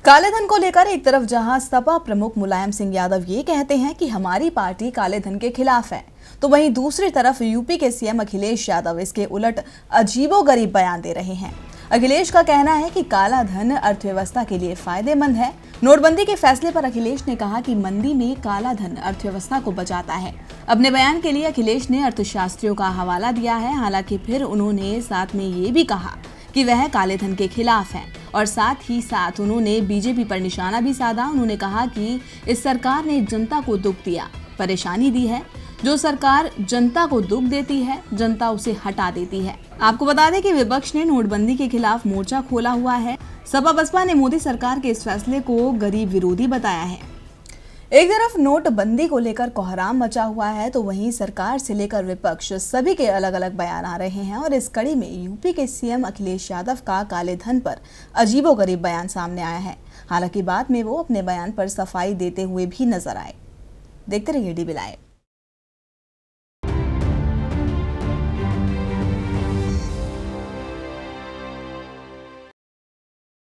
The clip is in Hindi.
काले धन को लेकर एक तरफ जहां सपा प्रमुख मुलायम सिंह यादव ये कहते हैं कि हमारी पार्टी काले धन के खिलाफ है, तो वहीं दूसरी तरफ यूपी के सीएम अखिलेश यादव इसके उलट अजीबोगरीब बयान दे रहे हैं। अखिलेश का कहना है कि काला धन अर्थव्यवस्था के लिए फायदेमंद है। नोटबंदी के फैसले पर अखिलेश ने कहा कि मंदी में काला धन अर्थव्यवस्था को बचाता है। अपने बयान के लिए अखिलेश ने अर्थशास्त्रियों का हवाला दिया है। हालांकि फिर उन्होंने साथ में ये भी कहा कि वह काले धन के खिलाफ है और साथ ही साथ उन्होंने बीजेपी पर निशाना भी साधा। उन्होंने कहा कि इस सरकार ने जनता को दुख दिया, परेशानी दी है। जो सरकार जनता को दुख देती है, जनता उसे हटा देती है। आपको बता दें कि विपक्ष ने नोटबंदी के खिलाफ मोर्चा खोला हुआ है। सपा बसपा ने मोदी सरकार के इस फैसले को गरीब विरोधी बताया है। एक तरफ नोटबंदी को लेकर कोहराम मचा हुआ है, तो वहीं सरकार से लेकर विपक्ष सभी के अलग अलग बयान आ रहे हैं। और इस कड़ी में यूपी के सीएम अखिलेश यादव का काले धन पर अजीबोगरीब बयान सामने आया है। हालांकि बाद में वो अपने बयान पर सफाई देते हुए भी नजर आए। देखते रहिए DB लाइव।